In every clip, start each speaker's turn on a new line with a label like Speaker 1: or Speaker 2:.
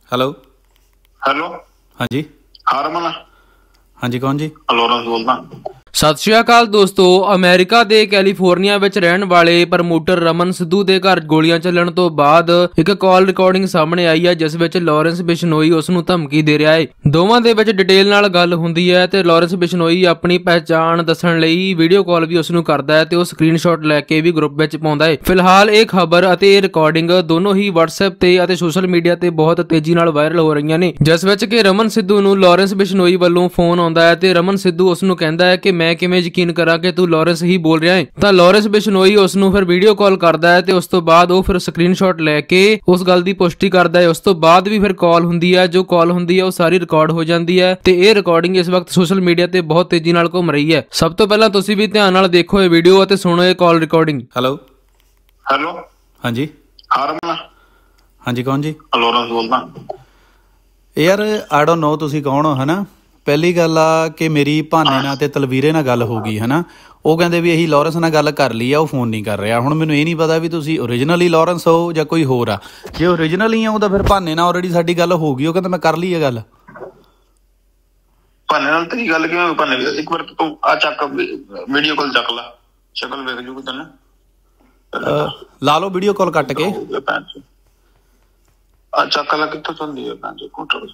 Speaker 1: Hello
Speaker 2: hello.
Speaker 1: हाँ जी।
Speaker 2: हाँ रमन।
Speaker 1: हाँ जी, कौन जी?
Speaker 2: लॉरेंस बोलदा।
Speaker 3: ਸਤਿ ਸ਼੍ਰੀ ਅਕਾਲ ਦੋਸਤੋ। ਅਮਰੀਕਾ ਦੇ ਕੈਲੀਫੋਰਨੀਆ ਵਿੱਚ ਰਹਿਣ ਵਾਲੇ ਪ੍ਰਮੋਟਰ ਰਮਨ ਸਿੱਧੂ ਦੇ ਘਰ ਗੋਲੀਆਂ ਚੱਲਣ ਤੋਂ ਬਾਅਦ ਇੱਕ ਕਾਲ ਰਿਕਾਰਡਿੰਗ ਸਾਹਮਣੇ ਆਈ ਹੈ ਜਿਸ ਵਿੱਚ ਲਾਰੈਂਸ ਬਿਸ਼ਨੋਈ ਉਸ ਨੂੰ ਧਮਕੀ ਦੇ ਰਿਹਾ ਹੈ। ਦੋਵਾਂ ਦੇ ਵਿੱਚ ਡਿਟੇਲ ਨਾਲ ਗੱਲ ਹੁੰਦੀ ਹੈ ਤੇ ਲਾਰੈਂਸ ਬਿਸ਼ਨੋਈ ਆਪਣੀ ਪਹਿਚਾਣ ਦੱਸਣ ਲਈ ਵੀਡੀਓ ਕਾਲ ਵੀ ਉਸ ਨੂੰ ਕਰਦਾ ਹੈ ਤੇ ਉਹ ਸਕਰੀਨਸ਼ਾਟ ਲੈ ਕੇ ਵੀ ਗਰੁੱਪ ਵਿੱਚ ਪਾਉਂਦਾ ਹੈ। ਫਿਲਹਾਲ ਇਹ ਖਬਰ ਅਤੇ ਇਹ ਰਿਕਾਰਡਿੰਗ ਦੋਨੋਂ ਹੀ WhatsApp ਤੇ ਅਤੇ ਸੋਸ਼ਲ ਮੀਡੀਆ ਤੇ ਬਹੁਤ ਤੇਜ਼ੀ ਨਾਲ ਵਾਇਰਲ ਹੋ ਰਹੀਆਂ ਨੇ, ਜਿਸ ਵਿੱਚ ਕਿ ਰਮਨ ਸਿੱਧੂ ਨੂੰ ਲਾਰੈਂਸ ਬਿਸ਼ਨੋਈ ਵੱਲੋਂ ਫੋਨ ਆਉਂਦਾ ਹੈ ਤੇ ਰਮਨ ਸਿੱਧੂ ਉਸ ਨੂੰ ਕਹਿੰਦਾ ਹੈ ਕਿ ਮੈਂ ਕਿਵੇਂ ਯਕੀਨ ਕਰਾਂ ਕਿ ਤੂੰ ਲਾਰੈਂਸ ਹੀ ਬੋਲ ਰਿਹਾ ਹੈ। ਤਾਂ ਲਾਰੈਂਸ ਬਿਸ਼ਨੋਈ ਉਸ ਨੂੰ ਫਿਰ ਵੀਡੀਓ ਕਾਲ ਕਰਦਾ ਹੈ ਤੇ ਉਸ ਤੋਂ ਬਾਅਦ ਉਹ ਫਿਰ ਸਕਰੀਨਸ਼ਾਟ ਲੈ ਕੇ ਉਸ ਗੱਲ ਦੀ ਪੁਸ਼ਟੀ ਕਰਦਾ ਹੈ। ਉਸ ਤੋਂ ਬਾਅਦ ਵੀ ਫਿਰ ਕਾਲ ਹੁੰਦੀ ਹੈ, ਜੋ ਕਾਲ ਹੁੰਦੀ ਹੈ ਉਹ ਸਾਰੀ ਰਿਕਾਰਡ ਹੋ ਜਾਂਦੀ ਹੈ ਤੇ ਇਹ ਰਿਕਾਰਡਿੰਗ ਇਸ ਵਕਤ ਸੋਸ਼ਲ ਮੀਡੀਆ ਤੇ ਬਹੁਤ ਤੇਜ਼ੀ ਨਾਲ ਘੁੰਮ ਰਹੀ ਹੈ। ਸਭ ਤੋਂ ਪਹਿਲਾਂ ਤੁਸੀਂ ਵੀ ਧਿਆਨ ਨਾਲ ਦੇਖੋ ਇਹ ਵੀਡੀਓ ਅਤੇ ਸੁਣੋ ਇਹ ਕਾਲ ਰਿਕਾਰਡਿੰਗ।
Speaker 1: Hello
Speaker 2: hello.
Speaker 1: हाँ जी।
Speaker 2: हाँ रमन।
Speaker 1: हाँ जी, कौन जी?
Speaker 2: लॉरेंस बोलदा।
Speaker 1: यार आई डोंट नो ਤੁਸੀਂ ਕੌਣ ਹੋ, ਹਨਾ। ਪਹਿਲੀ ਗੱਲ ਆ ਕਿ ਮੇਰੀ ਭਾਨੇ ਨਾਲ ਤੇ ਤਲਵੀਰੇ ਨਾਲ ਗੱਲ ਹੋ ਗਈ, ਹਨਾ। ਉਹ ਕਹਿੰਦੇ ਵੀ ਅਸੀਂ ਲਾਰੈਂਸ ਨਾਲ ਗੱਲ ਕਰ ਲਈ ਆ, ਉਹ ਫੋਨ ਨਹੀਂ ਕਰ ਰਿਹਾ। ਹੁਣ ਮੈਨੂੰ ਇਹ ਨਹੀਂ ਪਤਾ ਵੀ ਤੁਸੀਂ ਓਰੀਜਨਲੀ ਲਾਰੈਂਸ ਹੋ ਜਾਂ ਕੋਈ ਹੋਰ ਆ। ਜੇ ਓਰੀਜਨਲੀ ਆ ਉਹ ਤਾਂ ਫਿਰ ਭਾਨੇ ਨਾਲ ਆਲਰੇਡੀ ਸਾਡੀ ਗੱਲ ਹੋ ਗਈ, ਉਹ ਕਹਿੰਦਾ ਮੈਂ ਕਰ ਲਈ ਆ ਗੱਲ।
Speaker 2: ਭਾਨੇ ਨਾਲ ਤੇਰੀ ਗੱਲ ਕਿਵੇਂ? ਭਾਨੇ ਇੱਕ ਵਾਰ ਤੂੰ ਆ ਚੱਕ ਵੀਡੀਓ ਕਾਲ ਚੱਕ ਲੈ, ਸ਼ਕਲ ਵੇਖ ਜੂਗੀ ਤੈਨੂੰ।
Speaker 1: ਲਾ ਲਓ ਵੀਡੀਓ ਕਾਲ ਕੱਟ ਕੇ।
Speaker 2: ਆ ਚੱਕ ਲੈ, ਕਿੱਥੋਂ ਚੰਦੀ ਹੈ ਪੰਜ ਕੋਟਰ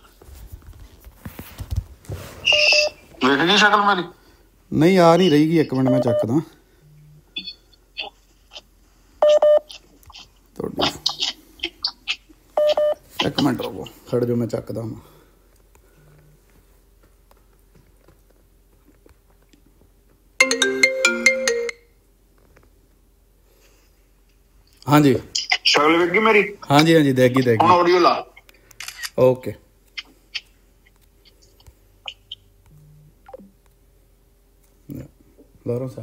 Speaker 2: ਵੇਖ ਗਈ ਸ਼ਕਲ ਮੇਰੀ?
Speaker 1: ਨਹੀਂ ਆ ਨਹੀਂ ਰਹੀਗੀ, ਇੱਕ ਮਿੰਟ ਮੈਂ ਚੱਕਦਾ ਤੁਹਾਡੀ। ਇੱਕ ਮਿੰਟ ਰੁਕੋ, ਖੜ ਜਾਓ, ਮੈਂ ਚੱਕਦਾ ਹਾਂ। हाँ जी,
Speaker 2: ਸ਼ਕਲ ਵੇਖ ਗਈ ਮੇਰੀ?
Speaker 1: हाँ जी, हाँ जी, देगी
Speaker 2: ਹੁਣ ਆਡੀਓ ਲਾ।
Speaker 1: ओके। लारैंस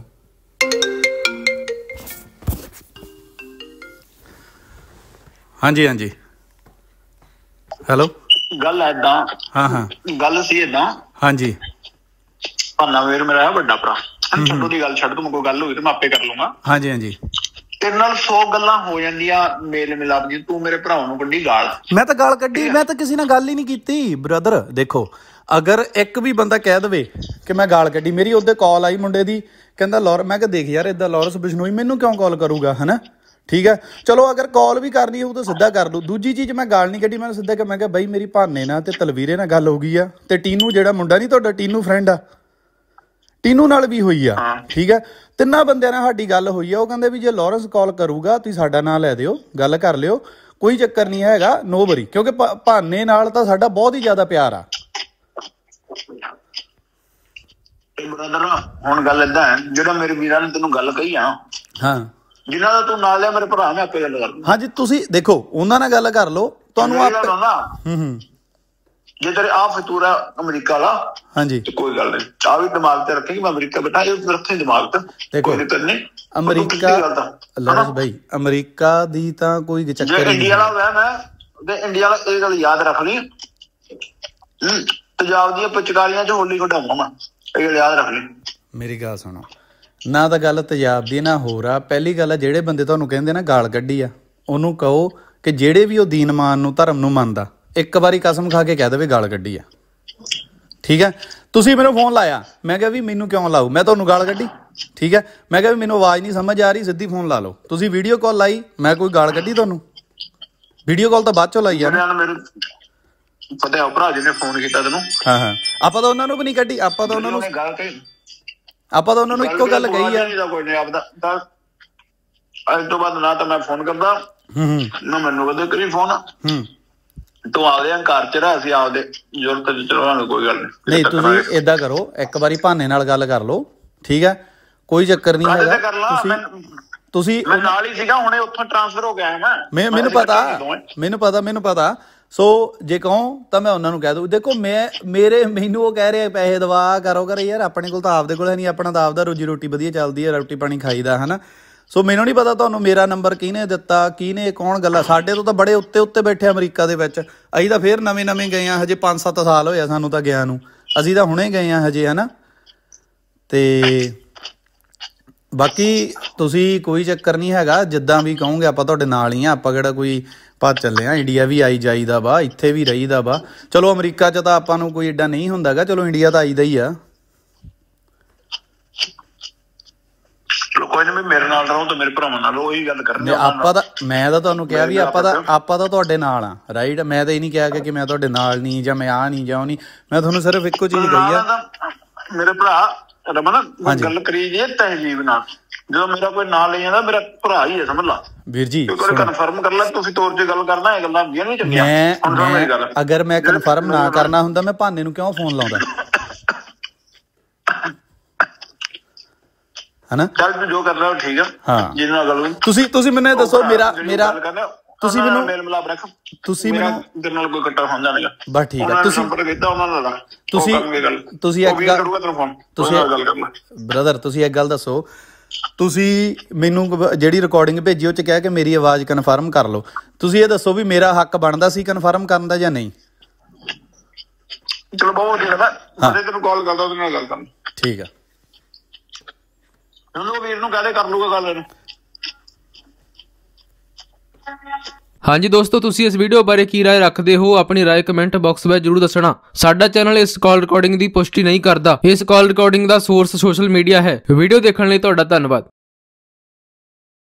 Speaker 1: हाँ जी, हाँ जी। हेलो।
Speaker 2: ਗੱਲ ਐਦਾਂ।
Speaker 1: हाँ हाँ।
Speaker 2: ਗੱਲ ਸੀ ਐਦਾਂ।
Speaker 1: हाँ जी।
Speaker 2: ਭਾਨਾ ਵੀਰ ਮੇਰਾ ਹੈ ਵੱਡਾ ਭਰਾ। ਛੱਡੋ ਦੀ ਗੱਲ ਛੱਡ, ਤੂੰ ਕੋਈ ਗੱਲ ਹੋਈ ਤੇ ਮੈਂ ਆਪੇ ਕਰ ਲੂੰਗਾ।
Speaker 1: हाँ जी, हाँ जी।
Speaker 2: ਤੇਰੇ ਨਾਲ 100 ਗੱਲਾਂ ਹੋ ਜਾਂਦੀਆਂ ਮੇਲ ਮਿਲਾਪ ਦੀ, ਤੂੰ ਮੇਰੇ ਭਰਾ ਨੂੰ ਕੱਢੀ ਗਾਲ।
Speaker 1: ਮੈਂ ਤਾਂ ਗਾਲ ਕੱਢੀ, ਮੈਂ ਤਾਂ ਕਿਸੇ ਨਾਲ ਗੱਲ ਹੀ ਨਹੀਂ ਕੀਤੀ ਬ੍ਰਦਰ। ਦੇਖੋ, ਅਗਰ ਇੱਕ ਵੀ ਬੰਦਾ ਕਹਿ ਦਵੇ ਕਿ ਮੈਂ ਗਾਲ ਕੱਢੀ, ਮੇਰੀ ਉਹਦੇ ਕਾਲ ਆਈ ਮੁੰਡੇ ਦੀ, ਕਹਿੰਦਾ ਮੈਂ ਕਿਹਾ ਦੇਖ ਯਾਰ ਇਦਾਂ ਲਾਰੈਂਸ ਬਿਸ਼ਨੋਈ ਮੈਨੂੰ ਕਿਉਂ ਕਾਲ ਕਰੂਗਾ, ਹਨਾ। ਠੀਕ ਹੈ, ਚਲੋ ਅਗਰ ਕਾਲ ਵੀ ਕਰਨੀ ਹੋਊ ਤਾਂ ਸਿੱਧਾ ਕਰ ਲਓ। ਦੂਜੀ ਚੀਜ਼, ਮੈਂ ਗਾਲ ਨਹੀਂ ਕੱਢੀ, ਮੈਂ ਸਿੱਧਾ ਕਿ ਮੈਂ ਕਿਹਾ ਬਾਈ ਮੇਰੀ ਭਾਨੇ ਨਾਲ ਤੇ ਤਲਵੀਰੇ ਨਾਲ ਗੱਲ ਹੋ ਗਈ ਆ ਤੇ ਟੀਨੂ ਜਿਹੜਾ ਮੁੰਡਾ ਨਹੀਂ ਤੁਹਾਡਾ, ਟੀਨੂ ਫਰੈਂਡ ਆ, ਟੀਨੂ ਨਾਲ ਵੀ ਹੋਈ ਆ। ਠੀਕ ਹੈ, ਤਿੰਨਾਂ ਬੰਦਿਆਂ ਨਾਲ ਸਾਡੀ ਗੱਲ ਹੋਈ ਆ। ਉਹ ਕਹਿੰਦੇ ਵੀ ਜੇ ਲਾਰੈਂਸ ਕਾਲ ਕਰੂਗਾ ਤੁਸੀਂ ਸਾਡਾ ਨਾਂ ਲੈ ਦਿਓ, ਗੱਲ ਕਰ ਲਿਓ, ਕੋਈ ਚੱਕਰ ਨਹੀਂ ਹੈਗਾ, ਨੋ ਵਰੀ। ਕਿਉਂਕਿ ਭਾਨੇ ਨਾਲ ਤਾਂ ਸਾਡਾ ਬਹੁਤ ਹੀ ਜ਼ਿਆਦਾ ਪਿਆਰ ਆ।
Speaker 2: ਬ੍ਰਦਰ ਹੁਣ ਗੱਲ ਏਦਾਂ ਹੈ, ਜਿਹੜਾ ਮੇਰੇ ਵੀਰਾਂ ਨੇ ਤੈਨੂੰ ਗੱਲ ਕਹੀ ਆ,
Speaker 1: ਹਾਂ,
Speaker 2: ਜਿਨ੍ਹਾਂ ਦਾ ਤੂੰ ਨਾਲ ਲਿਆ, ਮੇਰੇ ਭਰਾ ਨੇ ਆਪੇ ਗੱਲ ਕਰ ਲਈ।
Speaker 1: ਹਾਂਜੀ, ਤੁਸੀਂ ਦੇਖੋ ਉਹਨਾਂ ਨਾਲ ਗੱਲ ਕਰ ਲਓ, ਤੁਹਾਨੂੰ ਆਪੇ।
Speaker 2: ਜੇ ਤੇਰੇ ਆ ਫਤੂਰਾ ਅਮਰੀਕਾ ਵਾਲਾ,
Speaker 1: ਹਾਂਜੀ,
Speaker 2: ਤੇ ਕੋਈ ਗੱਲ ਨਹੀਂ, ਆ ਵੀ ਦਿਮਾਗ ਤੇ ਰੱਖੇ ਕਿ ਮੈਂ ਅਮਰੀਕਾ ਬੈਠਾ, ਇਹ ਰੱਖੇ ਦਿਮਾਗ ਤੇ।
Speaker 1: ਦੇਖੋ ਅਮਰੀਕਾ, ਲਾਰੈਂਸ ਭਾਈ ਅਮਰੀਕਾ ਦੀ ਤਾਂ ਕੋਈ ਚੱਕਰ ਨਹੀਂ।
Speaker 2: ਜੇ ਇੰਡੀਆ ਵਾਲਾ ਹੋਇਆ ਮੈਂ ਤੇ ਇੰਡੀਆ ਵਾਲਾ, ਇਹ ਗੱਲ ਯਾਦ ਰੱਖ ਲਈ, ਪੰਜਾਬ ਦੀਆਂ ਪਿਚਕਾਰੀਆਂ ਚ ਹੋਲੀ ਕਢਾਉਂਗਾ ਮੈਂ, ਇਹ ਗੱਲ ਯਾਦ ਰੱਖ ਲਈ।
Speaker 1: ਮੇਰੀ ਗੱਲ ਸੁਣੋ, ਨਾ ਤਾਂ ਗੱਲ ਤੇਜ਼ਾਬ ਦੀ ਨਾ ਹੋਰ ਆ। ਪਹਿਲੀ ਗੱਲ ਆ, ਜਿਹੜੇ ਬੰਦੇ ਤੁਹਾਨੂੰ ਕਹਿੰਦੇ ਨਾ ਗਾਲ ਕੱਢੀ ਆ, ਉਹਨੂੰ ਕਹੋ ਕਿ ਜਿਹੜੇ ਵੀ ਉਹ ਦੀਨ ਮਾਨ ਨੂੰ, ਧਰਮ ਨੂੰ ਮੰਨਦਾ, ਇੱਕ ਵਾਰੀ ਕਸਮ ਖਾ ਕੇ ਕਹਿ ਦੇਵੇ ਗਾਲ ਕੱਢੀ ਆ। ਠੀਕ ਹੈ, ਤੁਸੀਂ ਮੈਨੂੰ ਫੋਨ ਲਾਇਆ, ਮੈਂ ਕਿਹਾ ਵੀ ਮੈਨੂੰ ਕਿਉਂ ਲਾਊ, ਮੈਂ ਤੁਹਾਨੂੰ ਗਾਲ ਕੱਢੀ? ਠੀਕ ਹੈ, ਮੈਂ ਕਿਹਾ ਵੀ ਮੈਨੂੰ ਆਵਾਜ਼ ਨਹੀਂ ਸਮਝ ਆ ਰਹੀ, ਸਿੱਧੀ ਫੋਨ ਲਾ ਲਓ। ਤੁਸੀਂ ਵੀਡੀਓ ਕਾਲ ਲਾਈ, ਮੈਂ ਕੋਈ ਗਾਲ ਕੱਢੀ ਤੁਹਾਨੂੰ? ਵੀਡੀਓ ਕਾਲ ਤਾਂ ਬਾਅਦ ਚੋਂ ਲਾਈ ਆ ਨਾ।
Speaker 2: ਪਤਾ ਭਰਾ ਜੀ ਨੇ ਫੋਨ ਕੀਤਾ ਤੈਨੂੰ?
Speaker 1: ਹਾਂ ਹਾਂ, ਆਪਾਂ ਤਾਂ ਉਹਨਾਂ ਨੂੰ ਵੀ ਨਹੀਂ ਕੱਢੀ, ਆਪਾਂ ਤਾਂ ਉਹਨਾਂ ਨੂੰ ਇੱਕੋ ਗੱਲ ਕਹੀ ਆ।
Speaker 2: ਕੋਈ ਨਹੀਂ ਆਪਦਾ, ਅੱਜ ਤੋਂ ਬਾਅਦ ਨਾ ਤਾਂ ਮੈਂ ਫੋਨ ਕਰਦਾ, ਨਾ ਮੈਨੂੰ ਕਦੇ ਕਰੀ ਫੋਨ। ਤੂੰ ਆਪਦੇ ਘਰ ਚ ਰਹਿ, ਅਸੀਂ ਆਪਦੇ ਜ਼ਰੂਰਤ ਚ ਚਲਾਵਾਂਗੇ, ਕੋਈ ਗੱਲ
Speaker 1: ਨਹੀਂ। ਤੁਸੀਂ ਏਦਾਂ ਕਰੋ, ਇੱਕ ਵਾਰੀ ਭਾਨੇ ਨਾਲ ਗੱਲ ਕਰ ਲਓ, ਠੀਕ ਹੈ, ਕੋਈ ਚੱਕਰ ਨਹੀਂ ਹੈਗਾ। ਤੁਸੀਂ
Speaker 2: ਮੈਂ ਨਾਲ ਹੀ ਸੀਗਾ, ਹੁਣੇ ਉੱਥੋਂ ਟ੍ਰਾਂਸਫਰ ਹੋ ਗਿਆ
Speaker 1: ਮੈਨੂੰ ਪਤਾ। ਸੋ ਜੇ ਕਹੋ ਤਾਂ ਮੈਂ ਉਹਨਾਂ ਨੂੰ ਕਹਿ ਦਊ, ਦੇਖੋ ਮੈਨੂੰ ਉਹ ਕਹਿ ਰਹੇ ਪੈਸੇ ਦਵਾ ਕਰੋ ਕਰ, ਯਾਰ ਆਪਣੇ ਕੋਲ ਤਾਂ ਆਪਦੇ ਕੋਲ ਹੈ ਨਹੀਂ, ਆਪਣਾ ਤਾਂ ਆਪਦਾ ਰੋਜੀ ਰੋਟੀ ਵਧੀਆ ਚੱਲਦੀ ਹੈ, ਰੋਟੀ ਪਾਣੀ ਖਾਈਦਾ, ਹਨਾ। ਸੋ ਮੈਨੂੰ ਨਹੀਂ ਪਤਾ ਤੁਹਾਨੂੰ ਮੇਰਾ ਨੰਬਰ ਕਿਹਨੇ ਦਿੱਤਾ, ਕਿਹਨੇ ਕੌਣ ਗੱਲਾਂ। ਸਾਡੇ ਤੋਂ ਤਾਂ ਬੜੇ ਉੱਤੇ ਬੈਠੇ ਅਮਰੀਕਾ ਦੇ ਵਿੱਚ, ਅਸੀਂ ਤਾਂ ਫੇਰ ਨਵੇਂ ਗਏ ਹਾਂ, ਹਜੇ 5-7 ਸਾਲ ਹੋਇਆ ਸਾਨੂੰ ਤਾਂ ਗਿਆ ਨੂੰ, ਅਸੀਂ ਤਾਂ ਹੁਣੇ ਗਏ ਹਾਂ ਹਜੇ, ਹਨਾ। ਤੇ ਬਾਕੀ ਤੁਸੀਂ ਕੋਈ ਚੱਕਰ ਨਹੀਂ ਹੈਗਾ, ਜਿੱਦਾਂ ਵੀ ਕਹੋਗੇ ਆਪਾਂ ਤੁਹਾਡੇ ਨਾਲ ਹੀ ਆ। ਆਪਾਂ ਕਿਹੜਾ ਕੋਈ ਭੱਜ ਚੱਲੇ ਆ। ਇੰਡੀਆ ਵੀ ਆਈ ਜਾਈਦਾ ਵਾ, ਇੱਥੇ ਵੀ ਰਹੀਦਾ ਵਾ। ਚਲੋ ਅਮਰੀਕਾ 'ਚ ਤਾਂ ਆਪਾਂ ਨੂੰ ਕੋਈ ਏਡਾ ਨਹੀਂ ਹੁੰਦਾਗਾ, ਚਲੋ ਇੰਡੀਆ ਤਾਂ ਆਈਦਾ ਹੀ ਆ।
Speaker 2: ਕੋਈ ਨਾ, ਮੇਰੇ ਨਾਲ ਰਹੋ ਤੇ ਮੇਰੇ ਭਰਾਵਾਂ ਨਾਲ ਉਹੀ ਗੱਲ ਕਰਨੀ
Speaker 1: ਆਪਾਂ ਤਾਂ, ਮੈਂ ਤਾਂ ਤੁਹਾਨੂੰ ਕਿਹਾ ਵੀ ਆਪਾਂ ਤਾਂ ਤੁਹਾਡੇ ਨਾਲ ਆ, ਰਾਈਟ। ਮੈਂ ਤਾਂ ਇਹ ਨਹੀਂ ਕਿਹਾ ਕਿ ਮੈਂ ਤੁਹਾਡੇ ਨਾਲ ਨਹੀਂ, ਜਾਂ ਮੈਂ ਆ ਨਹੀਂ ਜਾਂ ਉਹ ਨਹੀਂ। ਮੈਂ ਤੁਹਾਨੂੰ ਸਿਰਫ ਇੱਕੋ ਚੀਜ਼ ਕਹੀ ਆ
Speaker 2: ਮੇਰੇ ਭਰਾ ਰਮਨ, ਗੱਲ ਕਰੀ ਜੀ ਤਹਿਜੀਬ ਨਾਲ। ਜਦੋਂ ਮੇਰਾ ਕੋਈ ਨਾਂ ਲਈ ਜਾਂਦਾ, ਮੇਰਾ ਭਰਾ ਹੀ ਹੈ, ਸਮਝ ਲਾ
Speaker 1: ਵੀਰ ਜੀ।
Speaker 2: ਕਨਫਰਮ ਕਰ ਲੈ, ਤੁਸੀਂ ਤੌਰ ਤੇ ਗੱਲ ਕਰਨਾ, ਇਹ ਗੱਲਾਂ ਹੁੰਦੀਆਂ ਨਹੀਂ ਚੰਗੀਆਂ।
Speaker 1: ਅਗਰ ਮੈਂ ਕਨਫਰਮ ਨਾ ਕਰਨਾ ਹੁੰਦਾ, ਮੈਂ ਭਾਨੇ ਨੂੰ ਕਿਉਂ ਫੋਨ ਲਾਉਂਦਾ, ਹਨਾ?
Speaker 2: ਚੱਲ ਤੂੰ ਜੋ ਕਰ ਰਿਹਾ ਠੀਕ ਆ।
Speaker 1: ਹਾਂ,
Speaker 2: ਜਿਹਦੇ ਨਾਲ ਗੱਲ ਹੋਈ
Speaker 1: ਤੁਸੀਂ ਮੈਨੂੰ ਦੱਸੋ, ਮੇਰਾ ਤੁਸੀਂ ਮੈਨੂੰ
Speaker 2: ਮੇਲ ਮਿਲਾਪ ਰੱਖ,
Speaker 1: ਤੁਸੀਂ ਮੈਨੂੰ
Speaker 2: ਤੇਰੇ ਨਾਲ ਕੋਈ ਕੱਟਾ ਹੁੰਦਾ ਨਹੀਂਗਾ।
Speaker 1: ਬਸ ਠੀਕ ਆ। ਤੁਸੀਂ ਬ੍ਰਦਰ, ਤੁਸੀਂ ਇੱਕ ਗੱਲ ਦੱਸੋ, ਤੁਸੀਂ ਮੈਨੂੰ ਜਿਹੜੀ ਰਿਕਾਰਡਿੰਗ ਭੇਜੀ ਉਹ 'ਚ ਕਹਿ ਕੇ ਮੇਰੀ ਆਵਾਜ਼ ਕਨਫਰਮ ਕਰ ਲਓ। ਤੁਸੀਂ ਇਹ ਦੱਸੋ ਵੀ ਮੇਰਾ ਹੱਕ ਬਣਦਾ ਸੀ ਕਨਫਰਮ ਕਰਨ ਦਾ ਜਾਂ ਨਹੀਂ?
Speaker 2: ਚਲੋ ਬਹੁਤ ਵਧੀਆ, ਮੈਂ ਤੈਨੂੰ ਕਾਲ ਕਰਦਾ, ਉਹਦੇ ਨਾਲ ਗੱਲ ਕਰ।
Speaker 1: ਠੀਕ ਆ।
Speaker 2: ਉਹਨੂੰ ਵੀਰ ਨੂੰ ਕਹਦੇ ਕਰ ਲੂਗਾ ਗੱਲ ਇਹਨੂੰ।
Speaker 3: ਹਾਂਜੀ ਦੋਸਤੋ, ਤੁਸੀਂ ਇਸ ਵੀਡੀਓ ਬਾਰੇ ਕੀ ਰਾਏ ਰੱਖਦੇ ਹੋ? ਆਪਣੀ ਰਾਏ ਕਮੈਂਟ ਬਾਕਸ ਵਿੱਚ ਜਰੂਰ ਦੱਸਣਾ। ਸਾਡਾ ਚੈਨਲ ਇਸ ਕਾਲ ਰਿਕਾਰਡਿੰਗ ਦੀ ਪੁਸ਼ਟੀ ਨਹੀਂ ਕਰਦਾ। ਇਸ ਕਾਲ ਰਿਕਾਰਡਿੰਗ ਦਾ ਸੋਰਸ ਸੋਸ਼ਲ ਮੀਡੀਆ ਹੈ। ਵੀਡੀਓ ਦੇਖਣ ਲਈ ਤੁਹਾਡਾ ਧੰਨਵਾਦ।